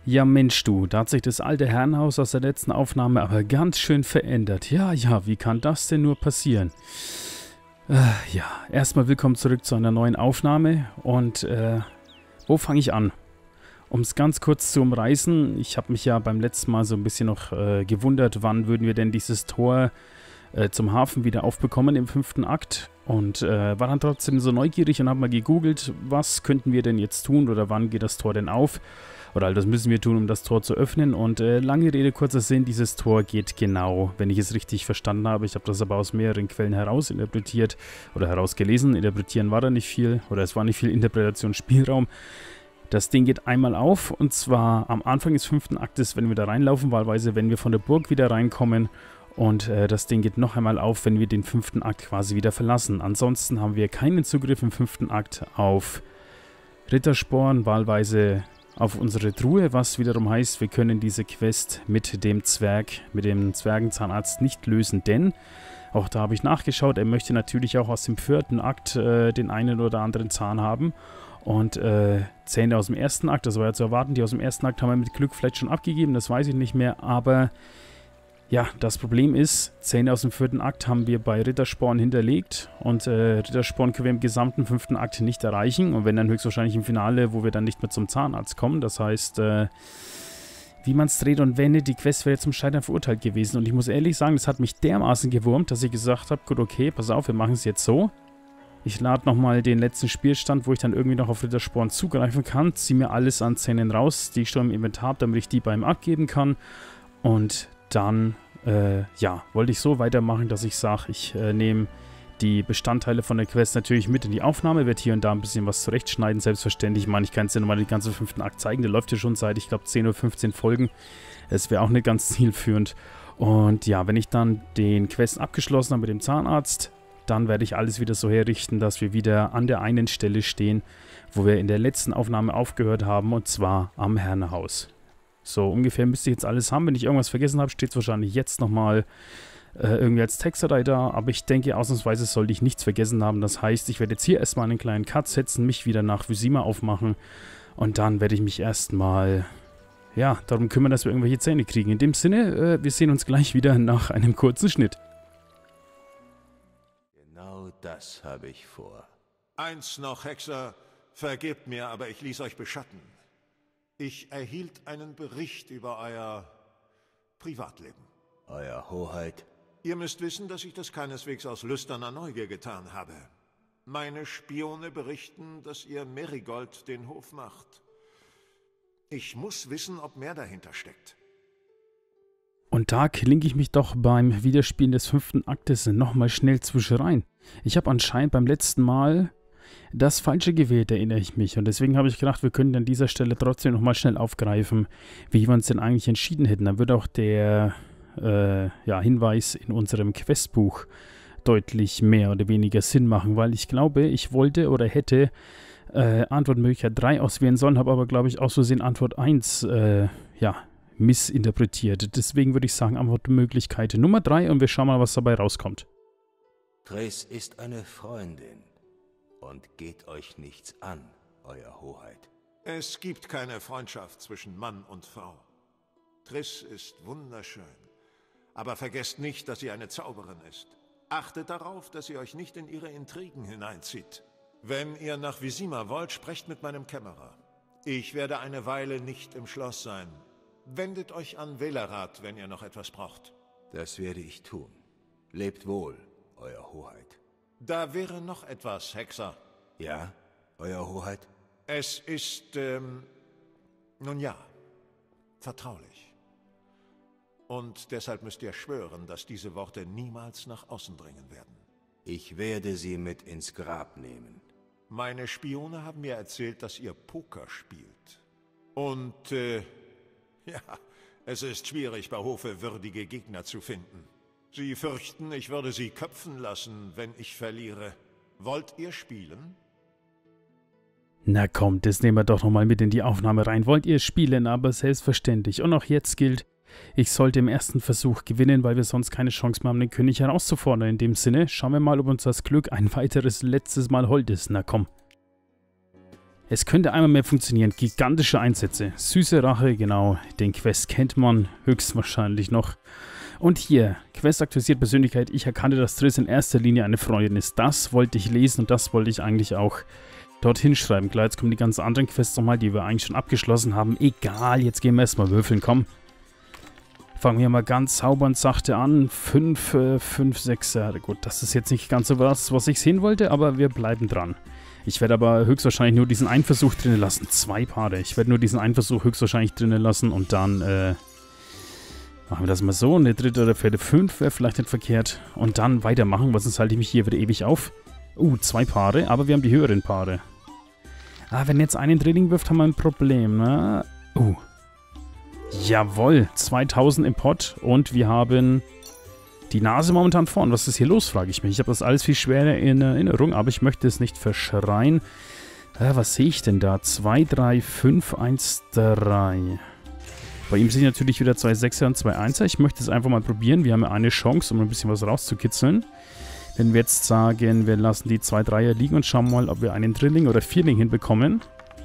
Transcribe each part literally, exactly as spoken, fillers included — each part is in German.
Ja Mensch du, da hat sich das alte Herrenhaus aus der letzten Aufnahme aber ganz schön verändert. Ja, ja, wie kann das denn nur passieren? Äh, ja, erstmal willkommen zurück zu einer neuen Aufnahme und äh, wo fange ich an? Um es ganz kurz zu umreißen, ich habe mich ja beim letzten Mal so ein bisschen noch äh, gewundert, wann würden wir denn dieses Tor äh, zum Hafen wieder aufbekommen im fünften Akt und äh, war dann trotzdem so neugierig und habe mal gegoogelt, was könnten wir denn jetzt tun oder wann geht das Tor denn auf? Oder das müssen wir tun, um das Tor zu öffnen. Und äh, lange Rede, kurzer Sinn, dieses Tor geht genau, wenn ich es richtig verstanden habe. Ich habe das aber aus mehreren Quellen heraus interpretiert oder herausgelesen. Interpretieren war da nicht viel oder es war nicht viel Interpretationsspielraum. Das Ding geht einmal auf und zwar am Anfang des fünften Aktes, wenn wir da reinlaufen, wahlweise, wenn wir von der Burg wieder reinkommen. Und äh, das Ding geht noch einmal auf, wenn wir den fünften Akt quasi wieder verlassen. Ansonsten haben wir keinen Zugriff im fünften Akt auf Rittersporn, wahlweise auf unsere Truhe, was wiederum heißt, wir können diese Quest mit dem Zwerg, mit dem Zwergenzahnarzt nicht lösen, denn, auch da habe ich nachgeschaut, er möchte natürlich auch aus dem vierten Akt äh, den einen oder anderen Zahn haben und äh, Zähne aus dem ersten Akt, das war ja zu erwarten, die aus dem ersten Akt haben wir mit Glück vielleicht schon abgegeben, das weiß ich nicht mehr, aber ja, das Problem ist, Zähne aus dem vierten Akt haben wir bei Rittersporn hinterlegt und äh, Rittersporn können wir im gesamten fünften Akt nicht erreichen und wenn dann höchstwahrscheinlich im Finale, wo wir dann nicht mehr zum Zahnarzt kommen, das heißt, äh, wie man es dreht und wendet, die Quest wäre zum Scheitern verurteilt gewesen und ich muss ehrlich sagen, das hat mich dermaßen gewurmt, dass ich gesagt habe, gut, okay, pass auf, wir machen es jetzt so. Ich lade nochmal den letzten Spielstand, wo ich dann irgendwie noch auf Rittersporn zugreifen kann, ziehe mir alles an Zähnen raus, die ich schon im Inventar habe, damit ich die bei ihm abgeben kann und dann, äh, ja, wollte ich so weitermachen, dass ich sage, ich äh, nehme die Bestandteile von der Quest natürlich mit in die Aufnahme, werde hier und da ein bisschen was zurechtschneiden, selbstverständlich. Ich meine, ich kann es ja nochmal den ganzen fünften Akt zeigen, der läuft ja schon seit, ich glaube, zehn oder fünfzehn Folgen. Es wäre auch nicht ganz zielführend. Und ja, wenn ich dann den Quest abgeschlossen habe mit dem Zahnarzt, dann werde ich alles wieder so herrichten, dass wir wieder an der einen Stelle stehen, wo wir in der letzten Aufnahme aufgehört haben, und zwar am Herrenhaus. So, ungefähr müsste ich jetzt alles haben. Wenn ich irgendwas vergessen habe, steht es wahrscheinlich jetzt nochmal äh, irgendwie als Textdatei da. Aber ich denke, ausnahmsweise sollte ich nichts vergessen haben. Das heißt, ich werde jetzt hier erstmal einen kleinen Cut setzen, mich wieder nach Vizima aufmachen. Und dann werde ich mich erstmal, ja, darum kümmern, dass wir irgendwelche Zähne kriegen. In dem Sinne, äh, wir sehen uns gleich wieder nach einem kurzen Schnitt. Genau das habe ich vor. Eins noch, Hexer. Vergebt mir, aber ich ließ euch beschatten. Ich erhielt einen Bericht über euer Privatleben. Euer Hoheit. Ihr müsst wissen, dass ich das keineswegs aus lüsterner Neugier getan habe. Meine Spione berichten, dass ihr Merigold den Hof macht. Ich muss wissen, ob mehr dahinter steckt. Und da klinke ich mich doch beim Wiederspielen des fünften Aktes nochmal schnell zwischen rein. Ich habe anscheinend beim letzten Mal das Falsche gewählt, erinnere ich mich. Und deswegen habe ich gedacht, wir können an dieser Stelle trotzdem nochmal schnell aufgreifen, wie wir uns denn eigentlich entschieden hätten. Dann wird auch der äh, ja, Hinweis in unserem Questbuch deutlich mehr oder weniger Sinn machen, weil ich glaube, ich wollte oder hätte äh, Antwortmöglichkeit drei auswählen sollen, habe aber, glaube ich, aus Versehen Antwort eins äh, ja, missinterpretiert. Deswegen würde ich sagen, Antwortmöglichkeit Nummer drei und wir schauen mal, was dabei rauskommt. Triss ist eine Freundin. Und geht euch nichts an, Euer Hoheit. Es gibt keine Freundschaft zwischen Mann und Frau. Triss ist wunderschön. Aber vergesst nicht, dass sie eine Zauberin ist. Achtet darauf, dass sie euch nicht in ihre Intrigen hineinzieht. Wenn ihr nach Vizima wollt, sprecht mit meinem Kämmerer. Ich werde eine Weile nicht im Schloss sein. Wendet euch an Velarat, wenn ihr noch etwas braucht. Das werde ich tun. Lebt wohl, Euer Hoheit. Da wäre noch etwas, Hexer. Ja, Euer Hoheit? Es ist, ähm, nun ja, vertraulich. Und deshalb müsst ihr schwören, dass diese Worte niemals nach außen dringen werden. Ich werde sie mit ins Grab nehmen. Meine Spione haben mir erzählt, dass ihr Poker spielt. Und, äh, ja, es ist schwierig, bei Hofe würdige Gegner zu finden. Sie fürchten, ich würde sie köpfen lassen, wenn ich verliere. Wollt ihr spielen? Na kommt, das nehmen wir doch nochmal mit in die Aufnahme rein. Wollt ihr spielen, aber selbstverständlich. Und auch jetzt gilt, ich sollte im ersten Versuch gewinnen, weil wir sonst keine Chance mehr haben, den König herauszufordern. In dem Sinne, schauen wir mal, ob uns das Glück ein weiteres letztes Mal hold ist. Na komm. Es könnte einmal mehr funktionieren. Gigantische Einsätze. Süße Rache, genau. Den Quest kennt man höchstwahrscheinlich noch. Und hier, Quest aktualisiert Persönlichkeit. Ich erkannte, dass Triss in erster Linie eine Freundin ist. Das wollte ich lesen und das wollte ich eigentlich auch dorthin schreiben. Klar, jetzt kommen die ganzen anderen Quests nochmal, die wir eigentlich schon abgeschlossen haben. Egal, jetzt gehen wir erstmal würfeln, komm. Fangen wir mal ganz sauber und sachte an. fünf, fünf, sechs. Ja, gut, das ist jetzt nicht ganz so was, was ich sehen wollte, aber wir bleiben dran. Ich werde aber höchstwahrscheinlich nur diesen einen Versuch drinnen lassen. Zwei Paare. Ich werde nur diesen einen Versuch höchstwahrscheinlich drinnen lassen und dann äh, machen wir das mal so. Eine dritte oder vierte, fünf wäre vielleicht nicht verkehrt. Und dann weitermachen, weil sonst halte ich mich hier wieder ewig auf. Uh, zwei Paare, aber wir haben die höheren Paare. Ah, wenn jetzt einen Drilling wirft, haben wir ein Problem, ne? Uh. Jawohl, zweitausend im Pot und wir haben die Nase momentan vorn. Was ist hier los, frage ich mich. Ich habe das alles viel schwerer in Erinnerung, aber ich möchte es nicht verschreien. Äh, was sehe ich denn da? zwei, drei, fünf, eins, drei. Bei ihm sind natürlich wieder zwei Sechser und zwei Einser. Ich möchte es einfach mal probieren. Wir haben ja eine Chance, um ein bisschen was rauszukitzeln. Wenn wir jetzt sagen, wir lassen die zwei Dreier liegen und schauen mal, ob wir einen Drilling oder Vierling hinbekommen.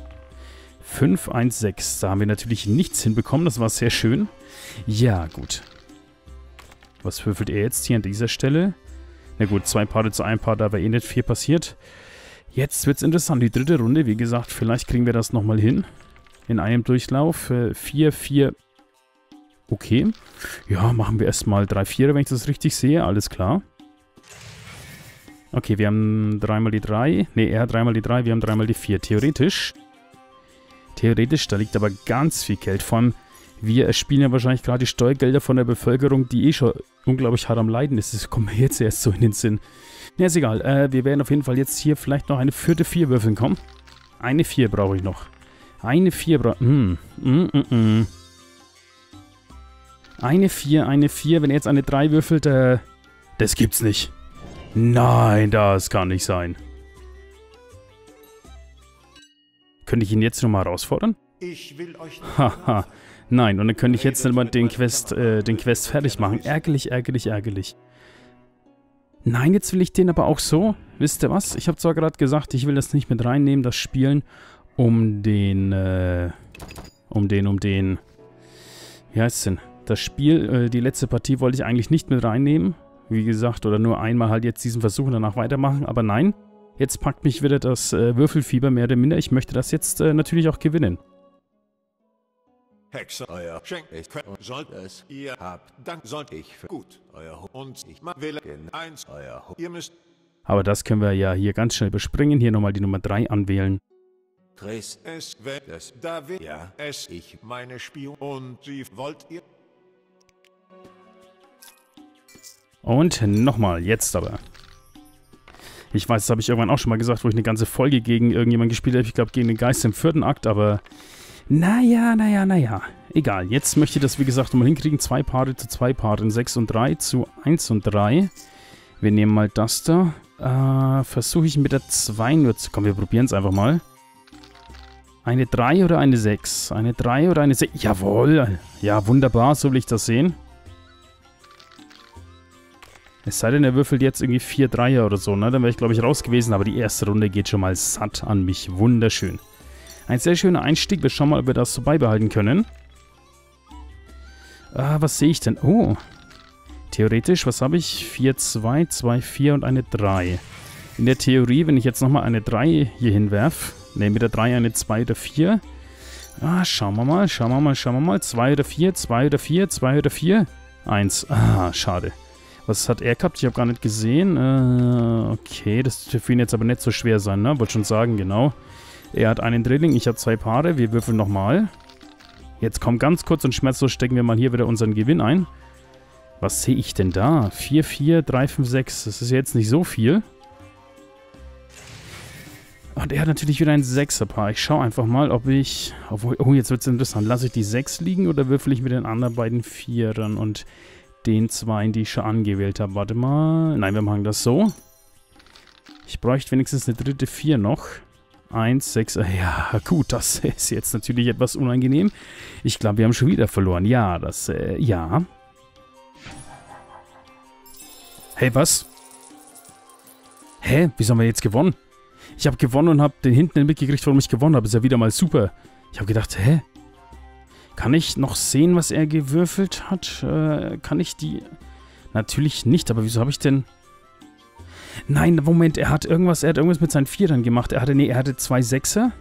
fünf, eins, sechs. Da haben wir natürlich nichts hinbekommen. Das war sehr schön. Ja, gut. Was würfelt er jetzt hier an dieser Stelle? Na gut, zwei Paare zu einem Paar, da war eh nicht viel passiert. Jetzt wird es interessant. Die dritte Runde, wie gesagt, vielleicht kriegen wir das nochmal hin. In einem Durchlauf. vier, vier. Okay. Ja, machen wir erstmal drei Vierer, wenn ich das richtig sehe. Alles klar. Okay, wir haben dreimal die drei. Ne, er hat dreimal die drei, wir haben dreimal die vier. Theoretisch. Theoretisch, da liegt aber ganz viel Geld. Vor allem, wir spielen ja wahrscheinlich gerade die Steuergelder von der Bevölkerung, die eh schon unglaublich hart am Leiden ist. Das kommt mir jetzt erst so in den Sinn. Ja, ist egal. Äh, wir werden auf jeden Fall jetzt hier vielleicht noch eine vierte vier würfeln. Komm. Eine vier brauche ich noch. Eine vier brauche ich. Mm, mm, mm, mm. Eine vier, eine vier. Wenn er jetzt eine drei würfelt, äh, das gibt's nicht. Nein, das kann nicht sein. Könnte ich ihn jetzt nochmal herausfordern? Ich will euch nicht. Haha. Nein, und dann könnte ich jetzt mal den Quest, äh, den Quest fertig machen. Ärgerlich, ärgerlich, ärgerlich. Nein, jetzt will ich den aber auch so. Wisst ihr was? Ich habe zwar gerade gesagt, ich will das nicht mit reinnehmen, das Spielen, um den, äh, um den, um den, wie heißt es denn? Das Spiel, äh, die letzte Partie wollte ich eigentlich nicht mit reinnehmen. Wie gesagt, oder nur einmal halt jetzt diesen Versuch und danach weitermachen. Aber nein, jetzt packt mich wieder das äh, Würfelfieber mehr oder minder. Ich möchte das jetzt äh, natürlich auch gewinnen. Hexer, euer Schenk, ich sollt es, ihr habt, dann sollt ich für gut, euer Ho und ich will eins, euer Ho ihr müsst. Aber das können wir ja hier ganz schnell überspringen. Hier nochmal die Nummer drei anwählen. Triss, es, wenn es, da will, ja, es, ich, meine Spion, und sie, wollt ihr? Und nochmal, jetzt aber. Ich weiß, das habe ich irgendwann auch schon mal gesagt, wo ich eine ganze Folge gegen irgendjemanden gespielt habe. Ich glaube, gegen den Geist im vierten Akt, aber naja, naja, naja. Egal, jetzt möchte ich das, wie gesagt, nochmal hinkriegen. Zwei Paare zu zwei Paaren. sechs und drei zu eins und drei. Wir nehmen mal das da. Äh, versuche ich mit der zwei nur zu... Komm, wir probieren es einfach mal. Eine drei oder eine sechs? Eine drei oder eine sechs? Jawohl. Ja, wunderbar, so will ich das sehen. Es sei denn, er würfelt jetzt irgendwie vier Dreier oder so, ne? Dann wäre ich, glaube ich, raus gewesen. Aber die erste Runde geht schon mal satt an mich. Wunderschön. Ein sehr schöner Einstieg. Wir schauen mal, ob wir das so beibehalten können. Ah, was sehe ich denn? Oh. Theoretisch, was habe ich? vier, zwei, zwei, vier und eine drei. In der Theorie, wenn ich jetzt nochmal eine drei hier hinwerfe. Ne, mit der drei eine zwei oder vier. Ah, schauen wir mal, schauen wir mal, schauen wir mal. zwei oder vier, zwei oder vier, zwei oder vier. eins. Ah, schade. Was hat er gehabt? Ich habe gar nicht gesehen. Äh, okay, das dürfte für ihn jetzt aber nicht so schwer sein, ne? Wollte schon sagen, genau. Er hat einen Drilling, ich habe zwei Paare. Wir würfeln nochmal. Jetzt kommt ganz kurz und schmerzlos, stecken wir mal hier wieder unseren Gewinn ein. Was sehe ich denn da? vier, vier, drei, fünf, sechs. Das ist jetzt nicht so viel. Und er hat natürlich wieder ein Sechser-Paar. Ich schaue einfach mal, ob ich... Obwohl, oh, jetzt wird es interessant. Lasse ich die sechs liegen oder würfel ich mit den anderen beiden Vierern und den Zweien, die ich schon angewählt habe? Warte mal. Nein, wir machen das so. Ich bräuchte wenigstens eine dritte vier noch. eins, sechs, ja gut, das ist jetzt natürlich etwas unangenehm. Ich glaube, wir haben schon wieder verloren. Ja, das, äh, ja. Hey, was? Hä? Wieso haben wir jetzt gewonnen? Ich habe gewonnen und habe den hinten mitgekriegt, warum ich gewonnen habe. Ist ja wieder mal super. Ich habe gedacht, hä? Kann ich noch sehen, was er gewürfelt hat? Äh, kann ich die... Natürlich nicht, aber wieso habe ich denn... Nein, Moment, er hat irgendwas, er hat irgendwas mit seinen Vierern gemacht. Er hatte, nee, er hatte zwei Sechser.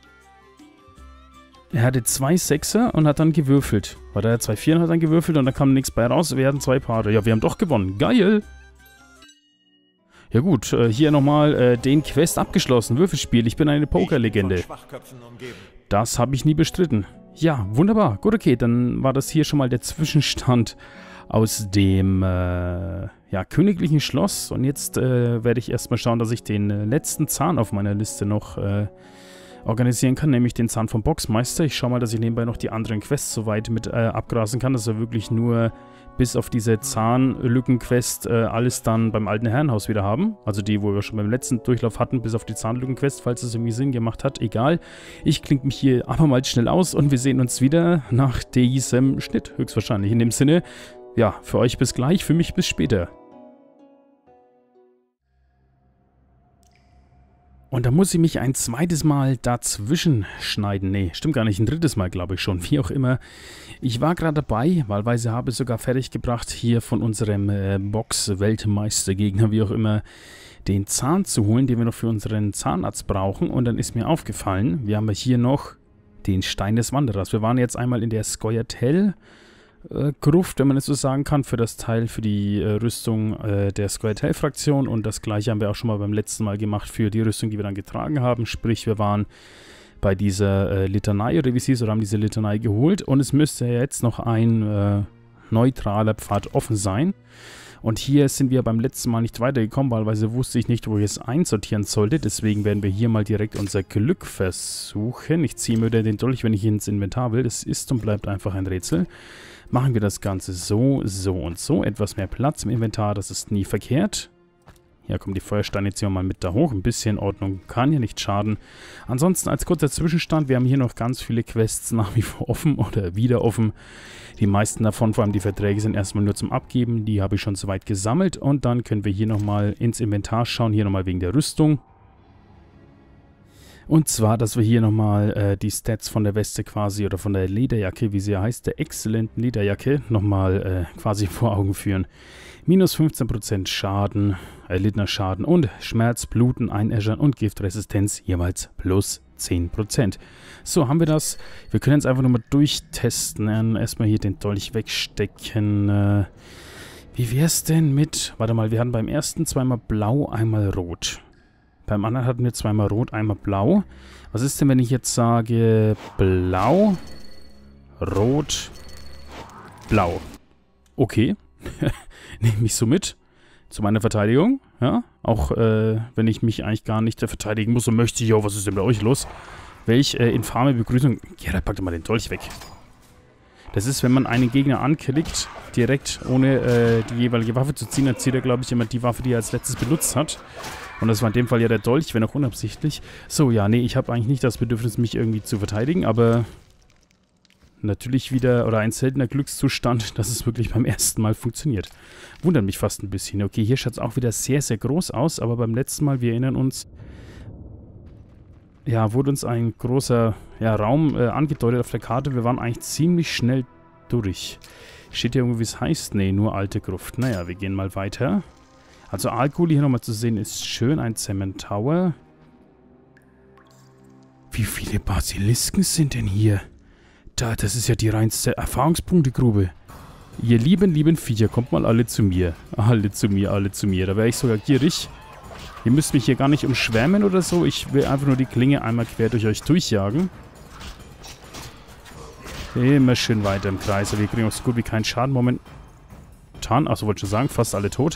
Er hatte zwei Sechser und hat dann gewürfelt. Weil er zwei Vierer hat dann gewürfelt und da kam nichts bei raus. Wir hatten zwei Paare. Ja, wir haben doch gewonnen. Geil! Ja gut, äh, hier nochmal äh, den Quest abgeschlossen. Würfelspiel, ich bin eine Pokerlegende. Das habe ich nie bestritten. Ja, wunderbar. Gut, okay, dann war das hier schon mal der Zwischenstand aus dem äh, ja, königlichen Schloss. Und jetzt äh, werde ich erstmal schauen, dass ich den äh, letzten Zahn auf meiner Liste noch äh, organisieren kann, nämlich den Zahn vom Boxmeister. Ich schaue mal, dass ich nebenbei noch die anderen Quests soweit mit äh, abgrasen kann, dass er wirklich nur bis auf diese Zahnlücken-Quest äh, alles dann beim alten Herrenhaus wieder haben. Also die, wo wir schon beim letzten Durchlauf hatten, bis auf die Zahnlücken-Quest, falls es irgendwie Sinn gemacht hat. Egal. Ich klinge mich hier abermals schnell aus und wir sehen uns wieder nach diesem Schnitt, höchstwahrscheinlich. In dem Sinne, ja, für euch bis gleich, für mich bis später. Und da muss ich mich ein zweites Mal dazwischen schneiden. Nee, stimmt gar nicht. Ein drittes Mal, glaube ich schon. Wie auch immer. Ich war gerade dabei, wahlweise habe ich sogar fertig gebracht, hier von unserem äh, Box-Weltmeister-Gegner, wie auch immer, den Zahn zu holen, den wir noch für unseren Zahnarzt brauchen. Und dann ist mir aufgefallen, wir haben hier noch den Stein des Wanderers. Wir waren jetzt einmal in der Scoia'tael Äh, Gruft, wenn man es so sagen kann, für das Teil, für die äh, Rüstung äh, der Scoia'tael-Fraktion und das gleiche haben wir auch schon mal beim letzten Mal gemacht für die Rüstung, die wir dann getragen haben, sprich wir waren bei dieser äh, Litanei oder wie sie ist, oder haben diese Litanei geholt und es müsste jetzt noch ein äh, neutraler Pfad offen sein und hier sind wir beim letzten Mal nicht weitergekommen, weil wusste ich nicht, wo ich es einsortieren sollte, deswegen werden wir hier mal direkt unser Glück versuchen. Ich ziehe mir wieder den Dolch, wenn ich ins Inventar will, das ist und bleibt einfach ein Rätsel. Machen wir das Ganze so, so und so. Etwas mehr Platz im Inventar, das ist nie verkehrt. Hier kommen die Feuersteine jetzt hier mal mit da hoch. Ein bisschen Ordnung kann ja nicht schaden. Ansonsten als kurzer Zwischenstand, wir haben hier noch ganz viele Quests nach wie vor offen oder wieder offen. Die meisten davon, vor allem die Verträge, sind erstmal nur zum Abgeben. Die habe ich schon soweit gesammelt. Und dann können wir hier nochmal ins Inventar schauen. Hier nochmal wegen der Rüstung. Und zwar, dass wir hier nochmal äh, die Stats von der Weste quasi oder von der Lederjacke, wie sie ja heißt, der exzellenten Lederjacke, nochmal äh, quasi vor Augen führen. Minus fünfzehn Prozent Schaden, erlittener Schaden und Schmerz, Bluten, Einäschern und Giftresistenz jeweils plus zehn Prozent. So, haben wir das. Wir können jetzt einfach nochmal durchtesten. Erstmal hier den Dolch wegstecken. Äh, wie wäre es denn mit... Warte mal, wir hatten beim ersten zweimal blau, einmal rot. Beim anderen hatten wir zweimal rot, einmal blau. Was ist denn, wenn ich jetzt sage blau, rot, blau? Okay. Nehme ich so mit zu meiner Verteidigung. Ja, auch äh, wenn ich mich eigentlich gar nicht verteidigen muss und möchte. Jo, was ist denn bei euch los? Welch äh, infame Begrüßung. Ja, da packt mal den Dolch weg. Das ist, wenn man einen Gegner anklickt, direkt ohne äh, die jeweilige Waffe zu ziehen, dann zieht er, glaube ich, immer die Waffe, die er als letztes benutzt hat. Und das war in dem Fall ja der Dolch, wenn auch unabsichtlich. So, ja, nee, ich habe eigentlich nicht das Bedürfnis, mich irgendwie zu verteidigen, aber natürlich wieder, oder ein seltener Glückszustand, dass es wirklich beim ersten Mal funktioniert. Wundert mich fast ein bisschen. Okay, hier schaut es auch wieder sehr, sehr groß aus, aber beim letzten Mal, wir erinnern uns, ja, wurde uns ein großer ja, Raum äh, angedeutet auf der Karte. Wir waren eigentlich ziemlich schnell durch. Steht hier irgendwo, wie es heißt? Nee, nur alte Gruft. Naja, wir gehen mal weiter. Also Alkohol hier nochmal zu sehen ist schön. Ein Cement Tower. Wie viele Basilisken sind denn hier? Da, das ist ja die reinste Erfahrungspunktegrube. Ihr lieben, lieben Viecher, kommt mal alle zu mir. Alle zu mir, alle zu mir. Da wäre ich sogar gierig. Ihr müsst mich hier gar nicht umschwärmen oder so. Ich will einfach nur die Klinge einmal quer durch euch durchjagen. Immer schön weiter im Kreis. Wir kriegen auch so gut wie keinen Schaden momentan. Achso, wollte ich schon sagen, fast alle tot.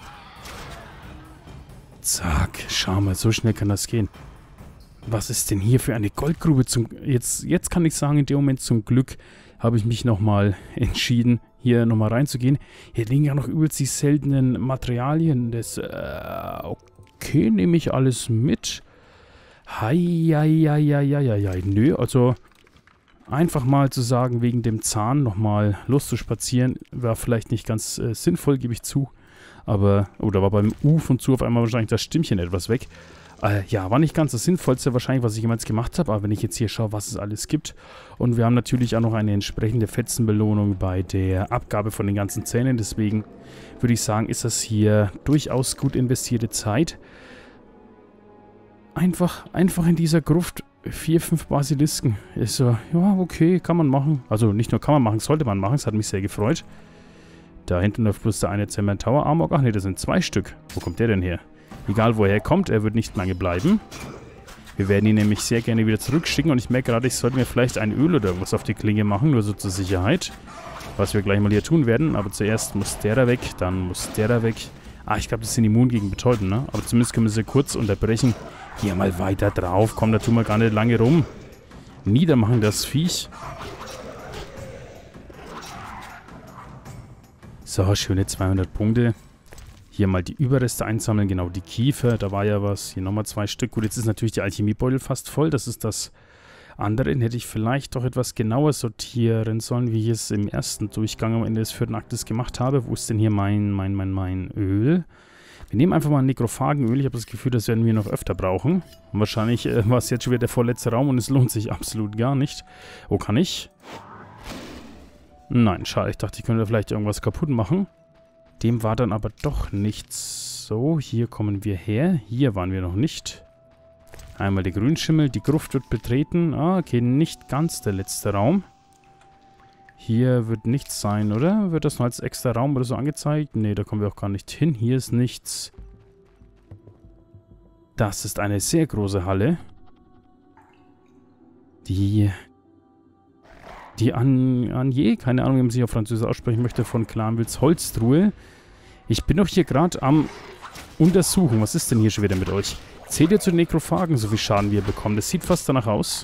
Zack, schau mal, so schnell kann das gehen. Was ist denn hier für eine Goldgrube? Zum, jetzt, jetzt kann ich sagen, in dem Moment zum Glück habe ich mich nochmal entschieden, hier nochmal reinzugehen. Hier liegen ja noch übelst die seltenen Materialien. Das, äh, okay, nehme ich alles mit. Hei, hei, hei, hei, hei, hei. Nö, also einfach mal zu sagen, wegen dem Zahn nochmal loszuspazieren, war vielleicht nicht ganz äh, sinnvoll, gebe ich zu. Aber, oder war beim U von zu auf einmal wahrscheinlich das Stimmchen etwas weg. Äh, ja, war nicht ganz das Sinnvollste wahrscheinlich, was ich jemals gemacht habe, aber wenn ich jetzt hier schaue, was es alles gibt. Und wir haben natürlich auch noch eine entsprechende Fetzenbelohnung bei der Abgabe von den ganzen Zähnen. Deswegen würde ich sagen, ist das hier durchaus gut investierte Zeit. Einfach, einfach in dieser Gruft vier, fünf Basilisken. Ist so, ja, okay, kann man machen. Also nicht nur kann man machen, sollte man machen. Es hat mich sehr gefreut. Da hinten läuft bloß der eine Zementaur Amok. Ach ne, das sind zwei Stück. Wo kommt der denn her? Egal, wo er kommt, er wird nicht lange bleiben. Wir werden ihn nämlich sehr gerne wieder zurückschicken. Und ich merke gerade, ich sollte mir vielleicht ein Öl oder irgendwas auf die Klinge machen, nur so zur Sicherheit. Was wir gleich mal hier tun werden. Aber zuerst muss der da weg, dann muss der da weg. Ah, ich glaube, das sind immun gegen Betäuben, ne? Aber zumindest können wir sie kurz unterbrechen. Hier mal weiter drauf. Komm, da tun wir gar nicht lange rum. Niedermachen das Viech. So, schöne zweihundert Punkte. Hier mal die Überreste einsammeln, genau die Kiefer, da war ja was. Hier nochmal zwei Stück. Gut, jetzt ist natürlich der Alchemiebeutel fast voll. Das ist das andere. Den hätte ich vielleicht doch etwas genauer sortieren sollen, wie ich es im ersten Durchgang am Ende des vierten Aktes gemacht habe. Wo ist denn hier mein, mein, mein, mein Öl? Wir nehmen einfach mal ein Nekrophagenöl. Ich habe das Gefühl, das werden wir noch öfter brauchen. Und wahrscheinlich äh, war es jetzt schon wieder der vorletzte Raum und es lohnt sich absolut gar nicht. Oh, kann ich? Nein, schade. Ich dachte, ich könnte vielleicht irgendwas kaputt machen. Dem war dann aber doch nicht so. Hier kommen wir her. Hier waren wir noch nicht. Einmal der Grünschimmel. Die Gruft wird betreten. Ah, okay, nicht ganz der letzte Raum. Hier wird nichts sein, oder? Wird das noch als extra Raum oder so angezeigt? Ne, da kommen wir auch gar nicht hin. Hier ist nichts. Das ist eine sehr große Halle. Die... Die An Anje, keine Ahnung, wie man sich auf Französisch aussprechen möchte, von Clanwils Holztruhe. Ich bin doch hier gerade am Untersuchen. Was ist denn hier schon wieder mit euch? Zählt ihr zu den Nekrophagen, so viel Schaden wir bekommen? Das sieht fast danach aus.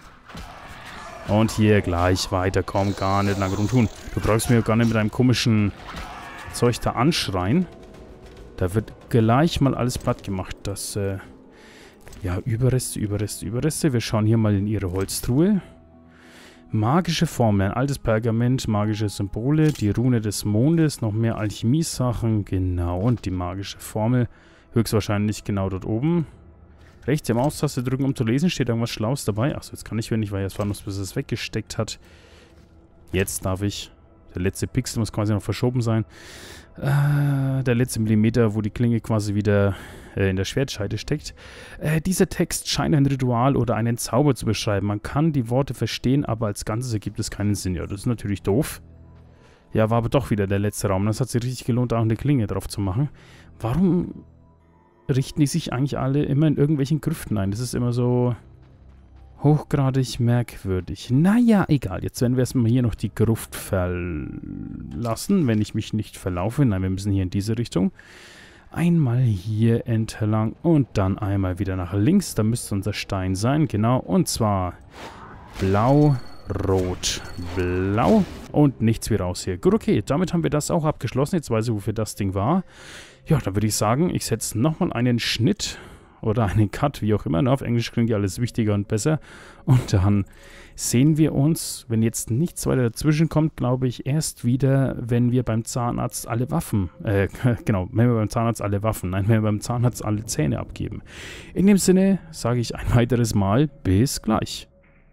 Und hier gleich weiter, komm, gar nicht lange rumtun. Du brauchst mir gar nicht mit einem komischen Zeug da anschreien. Da wird gleich mal alles platt gemacht. Das, äh, ja, Überreste, Überreste, Überreste. Wir schauen hier mal in ihre Holztruhe. Magische Formeln, ein altes Pergament, magische Symbole, die Rune des Mondes, noch mehr Alchemiesachen, genau, und die magische Formel, höchstwahrscheinlich genau dort oben. Rechts die Maustaste drücken, um zu lesen, steht irgendwas Schlaues dabei. Achso, jetzt kann ich wieder nicht, weil er es war, bis es weggesteckt hat. Jetzt darf ich. Der letzte Pixel muss quasi noch verschoben sein. Äh, der letzte Millimeter, wo die Klinge quasi wieder äh, in der Schwertscheide steckt. Äh, dieser Text scheint ein Ritual oder einen Zauber zu beschreiben. Man kann die Worte verstehen, aber als Ganzes ergibt es keinen Sinn. Ja, das ist natürlich doof. Ja, war aber doch wieder der letzte Raum. Das hat sich richtig gelohnt, auch eine Klinge drauf zu machen. Warum richten die sich eigentlich alle immer in irgendwelchen Grüften ein? Das ist immer so hochgradig merkwürdig. Naja, egal. Jetzt werden wir erstmal hier noch die Gruft verlassen, wenn ich mich nicht verlaufe. Nein, wir müssen hier in diese Richtung. Einmal hier entlang und dann einmal wieder nach links. Da müsste unser Stein sein, genau. Und zwar blau, rot, blau und nichts wie raus hier. Gut, okay, damit haben wir das auch abgeschlossen. Jetzt weiß ich, wofür das Ding war. Ja, dann würde ich sagen, ich setze nochmal einen Schnitt oder einen Cut, wie auch immer. Na, auf Englisch klingt ja alles wichtiger und besser. Und dann sehen wir uns, wenn jetzt nichts weiter dazwischen kommt, glaube ich, erst wieder, wenn wir beim Zahnarzt alle Waffen, äh, genau, wenn wir beim Zahnarzt alle Waffen, nein, wenn wir beim Zahnarzt alle Zähne abgeben. In dem Sinne sage ich ein weiteres Mal, bis gleich.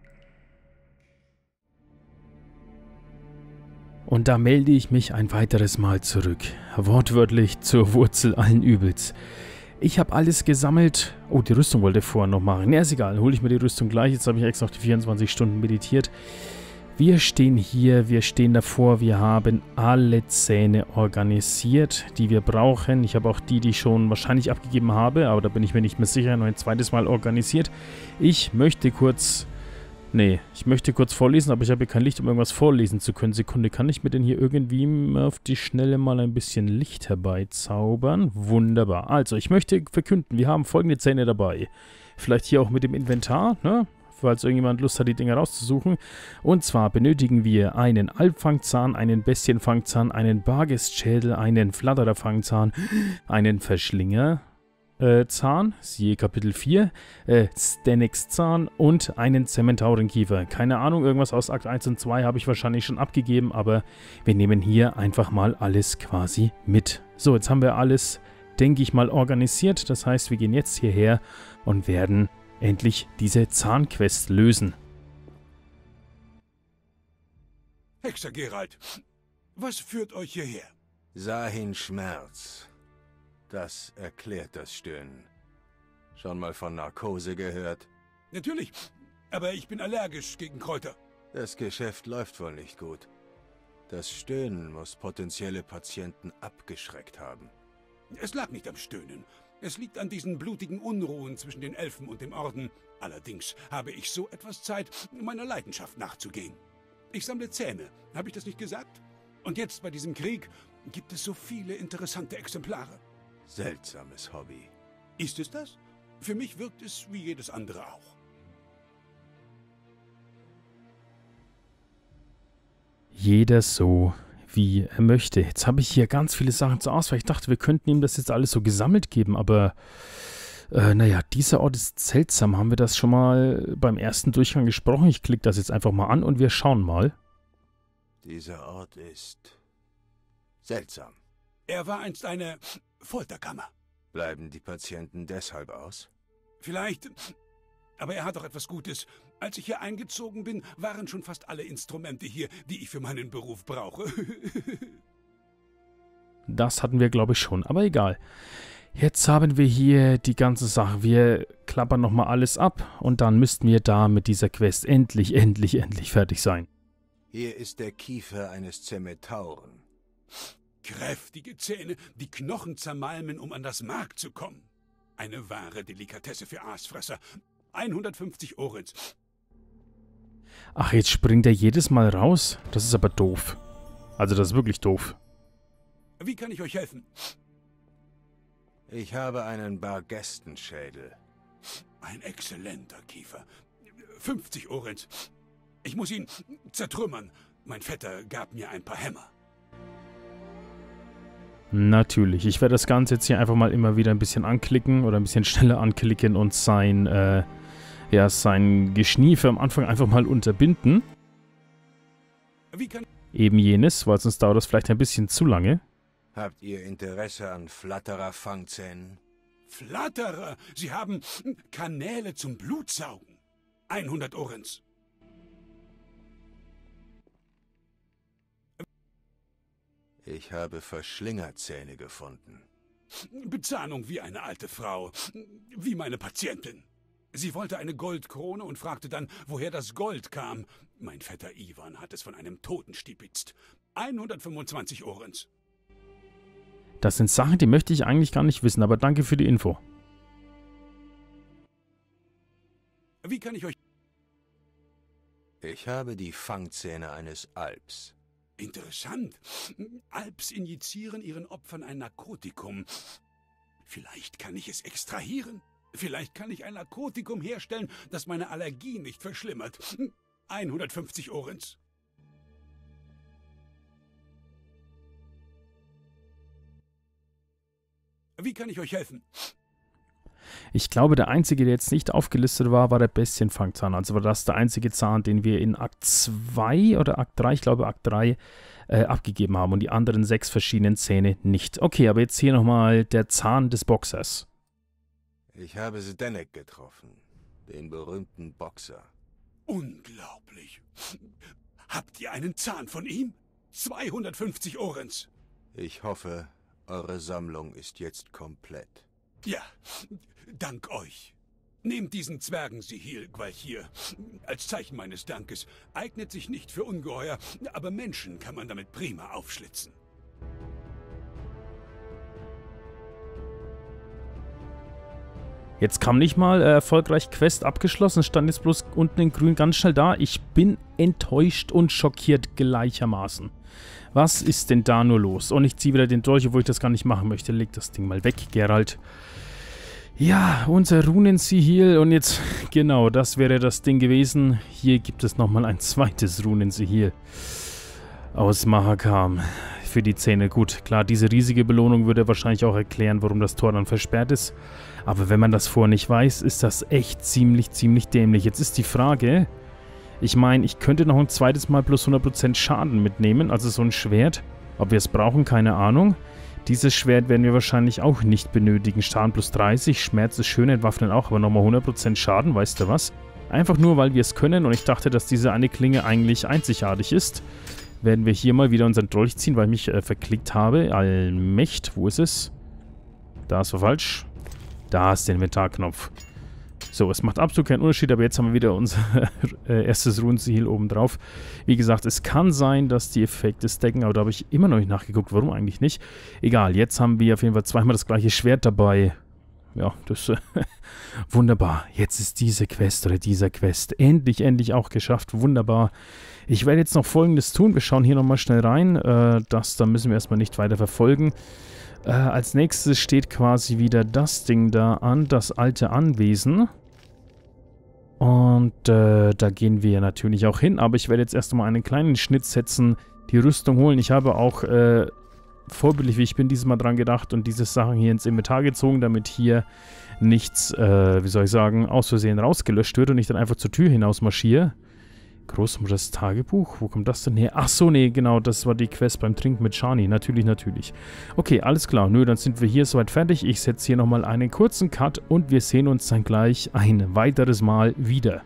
Und da melde ich mich ein weiteres Mal zurück. Wortwörtlich zur Wurzel allen Übels. Ich habe alles gesammelt. Oh, die Rüstung wollte ich vorher noch machen. Ja, ist egal. Hole ich mir die Rüstung gleich. Jetzt habe ich extra noch die vierundzwanzig Stunden meditiert. Wir stehen hier, wir stehen davor. Wir haben alle Zähne organisiert, die wir brauchen. Ich habe auch die, die ich schon wahrscheinlich abgegeben habe, aber da bin ich mir nicht mehr sicher, noch ein zweites Mal organisiert. Ich möchte kurz... Nee, ich möchte kurz vorlesen, aber ich habe hier kein Licht, um irgendwas vorlesen zu können. Sekunde, kann ich mir denn hier irgendwie auf die Schnelle mal ein bisschen Licht herbeizaubern? Wunderbar. Also, ich möchte verkünden, wir haben folgende Zähne dabei. Vielleicht hier auch mit dem Inventar, ne? Falls irgendjemand Lust hat, die Dinger rauszusuchen. Und zwar benötigen wir einen Alpfangzahn, einen Bestienfangzahn, einen Bargestschädel, einen Flattererfangzahn, einen Verschlinger... Äh, Zahn, siehe Kapitel vier, äh, Stenix-Zahn und einen Zementaurenkiefer. Keine Ahnung, irgendwas aus Akt eins und zwei habe ich wahrscheinlich schon abgegeben, aber wir nehmen hier einfach mal alles quasi mit. So, jetzt haben wir alles denke ich mal, organisiert. Das heißt, wir gehen jetzt hierher und werden endlich diese Zahnquest lösen. Hexer Geralt, was führt euch hierher? Sahin Schmerz. Das erklärt das Stöhnen. Schon mal von Narkose gehört? Natürlich, aber ich bin allergisch gegen Kräuter. Das Geschäft läuft wohl nicht gut. Das Stöhnen muss potenzielle Patienten abgeschreckt haben. Es lag nicht am Stöhnen. Es liegt an diesen blutigen Unruhen zwischen den Elfen und dem Orden. Allerdings habe ich so etwas Zeit, meiner Leidenschaft nachzugehen. Ich sammle Zähne, habe ich das nicht gesagt? Und jetzt bei diesem Krieg gibt es so viele interessante Exemplare. Seltsames Hobby. Ist es das? Für mich wirkt es wie jedes andere auch. Jeder so, wie er möchte. Jetzt habe ich hier ganz viele Sachen zur Auswahl. Ich dachte, wir könnten ihm das jetzt alles so gesammelt geben, aber äh, naja, dieser Ort ist seltsam. Haben wir das schon mal beim ersten Durchgang gesprochen? Ich klicke das jetzt einfach mal an und wir schauen mal. Dieser Ort ist seltsam. Er war einst eine Folterkammer. Bleiben die Patienten deshalb aus? Vielleicht, aber er hat doch etwas Gutes. Als ich hier eingezogen bin, waren schon fast alle Instrumente hier, die ich für meinen Beruf brauche. Das hatten wir, glaube ich, schon, aber egal. Jetzt haben wir hier die ganze Sache. Wir klappern nochmal alles ab und dann müssten wir da mit dieser Quest endlich, endlich, endlich fertig sein. Hier ist der Kiefer eines Zemetauren. Kräftige Zähne, die Knochen zermalmen, um an das Mark zu kommen. Eine wahre Delikatesse für Aasfresser. hundertfünfzig Orens. Ach, jetzt springt er jedes Mal raus? Das ist aber doof. Also das ist wirklich doof. Wie kann ich euch helfen? Ich habe einen Bargästenschädel. Ein exzellenter Kiefer. fünfzig Orens. Ich muss ihn zertrümmern. Mein Vetter gab mir ein paar Hämmer. Natürlich. Ich werde das Ganze jetzt hier einfach mal immer wieder ein bisschen anklicken oder ein bisschen schneller anklicken und sein, äh, ja, sein Geschniefe am Anfang einfach mal unterbinden. Wie kann Eben jenes, weil sonst dauert das vielleicht ein bisschen zu lange. Habt ihr Interesse an Flatterer-Fangzähnen? Flatterer! Sie haben Kanäle zum Blutsaugen. hundert Orens. Ich habe Verschlingerzähne gefunden. Bezahlung wie eine alte Frau. Wie meine Patientin. Sie wollte eine Goldkrone und fragte dann, woher das Gold kam. Mein Vetter Ivan hat es von einem Toten stibitzt. hundertfünfundzwanzig Orens. Das sind Sachen, die möchte ich eigentlich gar nicht wissen, aber danke für die Info. Wie kann ich euch... Ich habe die Fangzähne eines Alps. Interessant. Alps injizieren ihren Opfern ein Narkotikum. Vielleicht kann ich es extrahieren. Vielleicht kann ich ein Narkotikum herstellen, das meine Allergie nicht verschlimmert. hundertfünfzig Orens. Wie kann ich euch helfen? Ich glaube, der einzige, der jetzt nicht aufgelistet war, war der Bestienfangzahn. Also war das der einzige Zahn, den wir in Akt zwei oder Akt drei, ich glaube Akt drei, äh, abgegeben haben. Und die anderen sechs verschiedenen Zähne nicht. Okay, aber jetzt hier nochmal der Zahn des Boxers. Ich habe Zdenek getroffen, den berühmten Boxer. Unglaublich. Habt ihr einen Zahn von ihm? zweihundertfünfzig Orens. Ich hoffe, eure Sammlung ist jetzt komplett. Ja, dank euch. Nehmt diesen Zwergen-Sihil, Gvalchir. Als Zeichen meines Dankes. Eignet sich nicht für Ungeheuer, aber Menschen kann man damit prima aufschlitzen. Jetzt kam nicht mal äh, erfolgreich Quest abgeschlossen, stand jetzt bloß unten in grün ganz schnell da. Ich bin enttäuscht und schockiert gleichermaßen. Was ist denn da nur los? Und ich ziehe wieder den Dolch, obwohl ich das gar nicht machen möchte. Leg das Ding mal weg, Geralt. Ja, unser Runensihil. Und jetzt, genau, das wäre das Ding gewesen. Hier gibt es nochmal ein zweites Runensihil. Aus Mahakam. Für die Zähne. Gut, klar, diese riesige Belohnung würde wahrscheinlich auch erklären, warum das Tor dann versperrt ist. Aber wenn man das vorher nicht weiß, ist das echt ziemlich, ziemlich dämlich. Jetzt ist die Frage... Ich meine, ich könnte noch ein zweites Mal plus hundert Prozent Schaden mitnehmen, also so ein Schwert. Ob wir es brauchen, keine Ahnung. Dieses Schwert werden wir wahrscheinlich auch nicht benötigen. Schaden plus dreißig, Schmerz ist schön, entwaffnen auch, aber nochmal hundert Prozent Schaden, weißt du was? Einfach nur, weil wir es können und ich dachte, dass diese eine Klinge eigentlich einzigartig ist, werden wir hier mal wieder unseren Dolch ziehen, weil ich mich äh, verklickt habe. Allmächt, wo ist es? Da ist er falsch. Da ist der Inventarknopf. So, es macht absolut keinen Unterschied, aber jetzt haben wir wieder unser äh, erstes Runenziel oben drauf. Wie gesagt, es kann sein, dass die Effekte stacken, aber da habe ich immer noch nicht nachgeguckt, warum eigentlich nicht. Egal, jetzt haben wir auf jeden Fall zweimal das gleiche Schwert dabei. Ja, das äh, wunderbar. Jetzt ist diese Quest oder dieser Quest endlich, endlich auch geschafft. Wunderbar. Ich werde jetzt noch Folgendes tun. Wir schauen hier nochmal schnell rein. Äh, das, da müssen wir erstmal nicht weiter verfolgen. Äh, als nächstes steht quasi wieder das Ding da an, das alte Anwesen. Und äh, da gehen wir natürlich auch hin, aber ich werde jetzt erst einmal einen kleinen Schnitt setzen, die Rüstung holen. Ich habe auch, äh, vorbildlich wie ich bin, dieses Mal dran gedacht und diese Sachen hier ins Inventar gezogen, damit hier nichts, äh, wie soll ich sagen, aus Versehen rausgelöscht wird und ich dann einfach zur Tür hinaus marschiere. Großmutters Tagebuch? Wo kommt das denn her? Ach so, nee, genau, das war die Quest beim Trinken mit Shani. Natürlich, natürlich. Okay, alles klar. Nö, dann sind wir hier soweit fertig. Ich setze hier nochmal einen kurzen Cut und wir sehen uns dann gleich ein weiteres Mal wieder.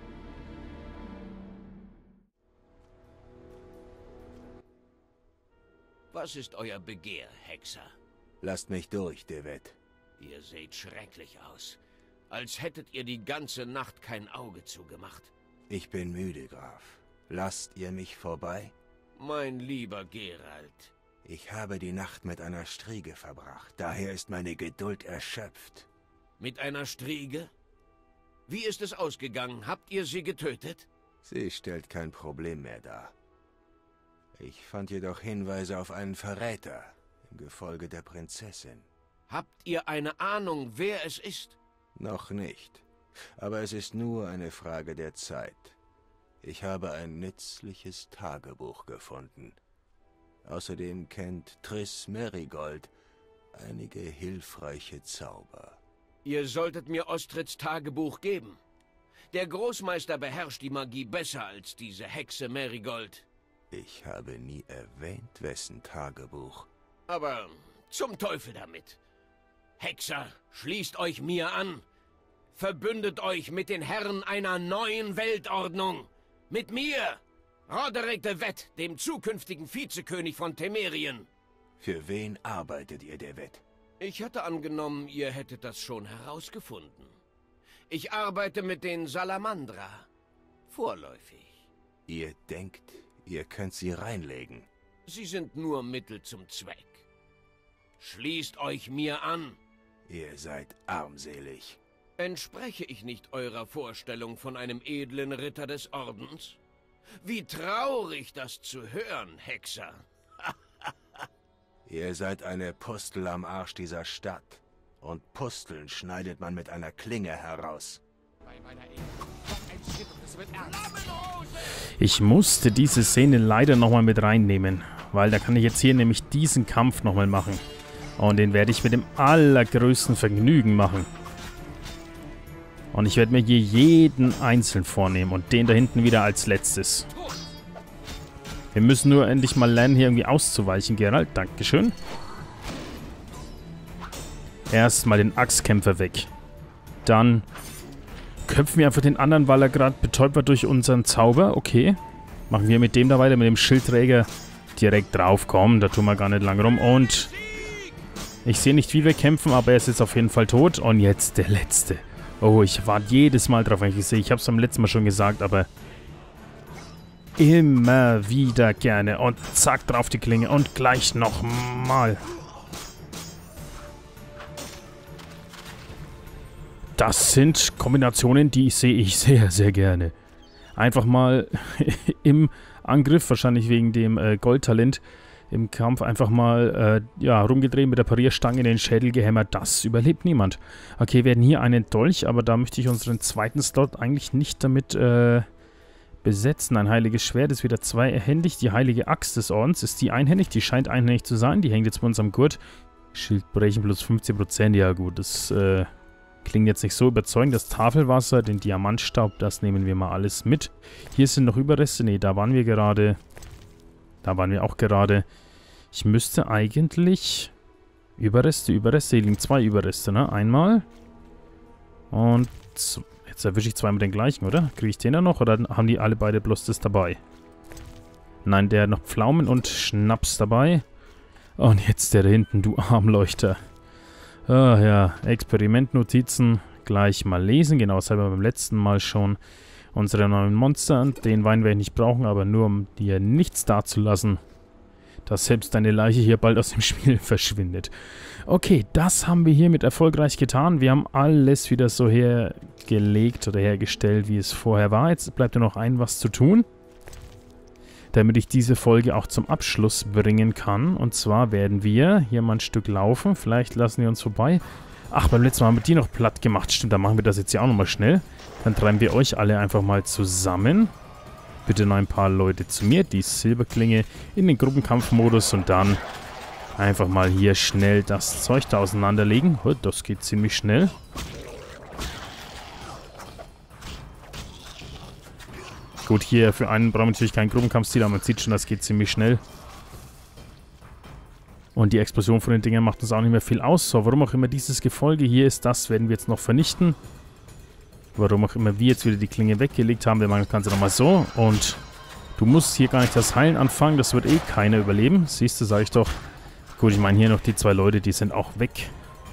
Was ist euer Begehr, Hexer? Lasst mich durch, Devet. Ihr seht schrecklich aus. Als hättet ihr die ganze Nacht kein Auge zugemacht. Ich bin müde, Graf. Lasst ihr mich vorbei? Mein lieber Geralt. Ich habe die Nacht mit einer Striege verbracht. Daher ist meine Geduld erschöpft. Mit einer Striege? Wie ist es ausgegangen? Habt ihr sie getötet? Sie stellt kein Problem mehr dar. Ich fand jedoch Hinweise auf einen Verräter im Gefolge der Prinzessin. Habt ihr eine Ahnung, wer es ist? Noch nicht. Aber es ist nur eine Frage der Zeit. Ich habe ein nützliches Tagebuch gefunden. Außerdem kennt Triss Merigold einige hilfreiche Zauber. Ihr solltet mir Ostrids Tagebuch geben. Der Großmeister beherrscht die Magie besser als diese Hexe Merigold. Ich habe nie erwähnt, wessen Tagebuch. Aber zum Teufel damit. Hexer, schließt euch mir an. Verbündet euch mit den Herren einer neuen Weltordnung. Mit mir, Roderick de Wett, dem zukünftigen Vizekönig von Temerien. Für wen arbeitet ihr, Devet? Ich hatte angenommen, ihr hättet das schon herausgefunden. Ich arbeite mit den Salamandra. Vorläufig. Ihr denkt, ihr könnt sie reinlegen? Sie sind nur Mittel zum Zweck. Schließt euch mir an. Ihr seid armselig. Entspreche ich nicht eurer Vorstellung von einem edlen Ritter des Ordens? Wie traurig, das zu hören, Hexer. Ihr seid eine Pustel am Arsch dieser Stadt. Und Pusteln schneidet man mit einer Klinge heraus. Ich musste diese Szene leider nochmal mit reinnehmen, weil da kann ich jetzt hier nämlich diesen Kampf nochmal machen. Und den werde ich mit dem allergrößten Vergnügen machen. Und ich werde mir hier jeden einzeln vornehmen und den da hinten wieder als letztes. Wir müssen nur endlich mal lernen, hier irgendwie auszuweichen, Geralt. Dankeschön. Erstmal den Axtkämpfer weg. Dann köpfen wir einfach den anderen, weil er gerade betäubt wird durch unseren Zauber. Okay. Machen wir mit dem da weiter, mit dem Schildträger direkt drauf. Komm, da tun wir gar nicht lang rum. Und ich sehe nicht, wie wir kämpfen, aber er ist jetzt auf jeden Fall tot. Und jetzt der letzte. Oh, ich warte jedes Mal drauf, wenn ich es sehe. Ich habe es beim letzten Mal schon gesagt, aber immer wieder gerne. Und zack, drauf die Klinge. Und gleich nochmal. Das sind Kombinationen, die sehe ich sehr, sehr gerne. Einfach mal im Angriff, wahrscheinlich wegen dem äh, Goldtalent, im Kampf einfach mal äh, ja, rumgedreht, mit der Parierstange in den Schädel gehämmert. Das überlebt niemand. Okay, wir werden hier einen Dolch, aber da möchte ich unseren zweiten Slot eigentlich nicht damit äh, besetzen. Ein heiliges Schwert ist wieder zweihändig. Die heilige Axt des Ordens ist die einhändig. Die scheint einhändig zu sein. Die hängt jetzt bei unserem Gurt. Schildbrechen plus fünfzehn Prozent. Ja gut, das äh, klingt jetzt nicht so überzeugend. Das Tafelwasser, den Diamantstaub, das nehmen wir mal alles mit. Hier sind noch Überreste. Ne, da waren wir gerade... Da waren wir auch gerade. Ich müsste eigentlich Überreste, Überreste. Hier liegen zwei Überreste, ne? Einmal. Und jetzt erwische ich zweimal den gleichen, oder? Kriege ich den da noch? Oder haben die alle beide bloß das dabei? Nein, der hat noch Pflaumen und Schnaps dabei. Und jetzt der da hinten, du Armleuchter. Ah ja, Experimentnotizen. Gleich mal lesen. Genau, das haben wir beim letzten Mal schon. Unsere neuen Monster. Den Wein werde ich nicht brauchen, aber nur um dir nichts dazulassen, dass selbst deine Leiche hier bald aus dem Spiel verschwindet. Okay, das haben wir hiermit erfolgreich getan. Wir haben alles wieder so hergelegt oder hergestellt, wie es vorher war. Jetzt bleibt nur noch ein was zu tun, damit ich diese Folge auch zum Abschluss bringen kann. Und zwar werden wir hier mal ein Stück laufen. Vielleicht lassen wir uns vorbei. Ach, beim letzten Mal haben wir die noch platt gemacht. Stimmt, dann machen wir das jetzt ja auch nochmal schnell. Dann treiben wir euch alle einfach mal zusammen. Bitte noch ein paar Leute zu mir. Die Silberklinge in den Gruppenkampfmodus und dann einfach mal hier schnell das Zeug da auseinanderlegen. Das geht ziemlich schnell. Gut, hier für einen brauchen wir natürlich keinen Gruppenkampfstil, aber man sieht schon, das geht ziemlich schnell. Und die Explosion von den Dingern macht uns auch nicht mehr viel aus. So, warum auch immer dieses Gefolge hier ist, das werden wir jetzt noch vernichten. Warum auch immer wir jetzt wieder die Klinge weggelegt haben. Wir machen das Ganze nochmal so. Und du musst hier gar nicht das Heilen anfangen. Das wird eh keiner überleben. Siehst du, sag ich doch. Gut, ich meine hier noch die zwei Leute, die sind auch weg.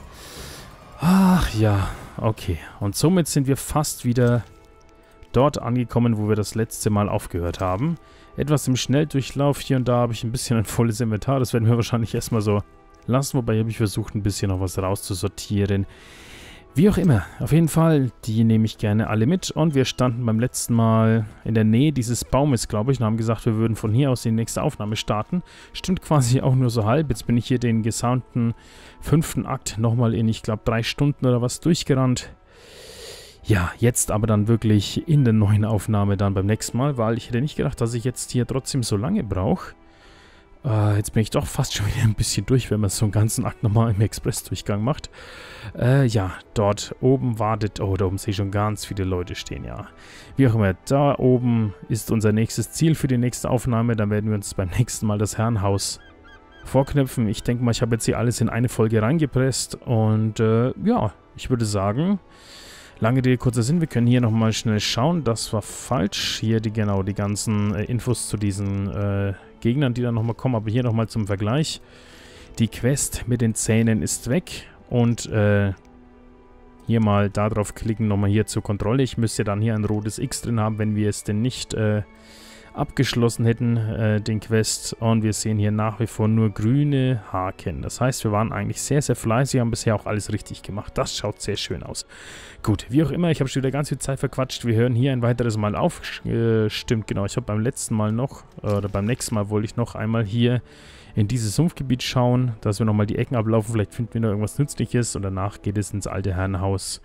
Ach ja, okay. Und somit sind wir fast wieder dort angekommen, wo wir das letzte Mal aufgehört haben. Etwas im Schnelldurchlauf. Hier und da habe ich ein bisschen ein volles Inventar. Das werden wir wahrscheinlich erstmal so lassen. Wobei habe ich versucht, ein bisschen noch was rauszusortieren. Wie auch immer, auf jeden Fall, die nehme ich gerne alle mit. Und wir standen beim letzten Mal in der Nähe dieses Baumes, glaube ich, und haben gesagt, wir würden von hier aus die nächste Aufnahme starten. Stimmt quasi auch nur so halb. Jetzt bin ich hier den gesamten fünften Akt nochmal in, ich glaube, drei Stunden oder was durchgerannt. Ja, jetzt aber dann wirklich in der neuen Aufnahme dann beim nächsten Mal, weil ich hätte nicht gedacht, dass ich jetzt hier trotzdem so lange brauche. Uh, jetzt bin ich doch fast schon wieder ein bisschen durch, wenn man so einen ganzen Akt nochmal im Express-Durchgang macht. Uh, ja, dort oben wartet... Oh, da oben sehe ich schon ganz viele Leute stehen, ja. Wie auch immer, da oben ist unser nächstes Ziel für die nächste Aufnahme. Dann werden wir uns beim nächsten Mal das Herrenhaus vorknöpfen. Ich denke mal, ich habe jetzt hier alles in eine Folge reingepresst. Und uh, ja, ich würde sagen... Lange Rede, kurzer Sinn, wir können hier nochmal schnell schauen. Das war falsch. Hier die genau die ganzen äh, Infos zu diesen äh, Gegnern, die dann nochmal kommen. Aber hier nochmal zum Vergleich. Die Quest mit den Zähnen ist weg. Und äh, hier mal da drauf klicken, nochmal hier zur Kontrolle. Ich müsste dann hier ein rotes X drin haben, wenn wir es denn nicht äh, abgeschlossen hätten, äh, den Quest. Und wir sehen hier nach wie vor nur grüne Haken. Das heißt, wir waren eigentlich sehr, sehr fleißig, haben bisher auch alles richtig gemacht. Das schaut sehr schön aus. Gut, wie auch immer, ich habe schon wieder ganz viel Zeit verquatscht. Wir hören hier ein weiteres Mal auf. Äh, stimmt, genau. Ich habe beim letzten Mal noch, äh, oder beim nächsten Mal wollte ich noch einmal hier in dieses Sumpfgebiet schauen, dass wir nochmal die Ecken ablaufen. Vielleicht finden wir noch irgendwas Nützliches. Und danach geht es ins alte Herrenhaus.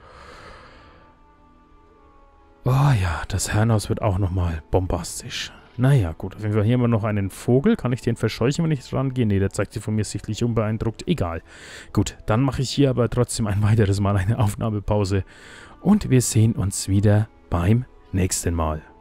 Oh ja, das Herrenhaus wird auch nochmal bombastisch. Naja, gut. Auf jeden Fall hier haben wir noch einen Vogel. Kann ich den verscheuchen, wenn ich dran gehe? Ne, der zeigt sich von mir sichtlich unbeeindruckt. Egal. Gut, dann mache ich hier aber trotzdem ein weiteres Mal eine Aufnahmepause. Und wir sehen uns wieder beim nächsten Mal.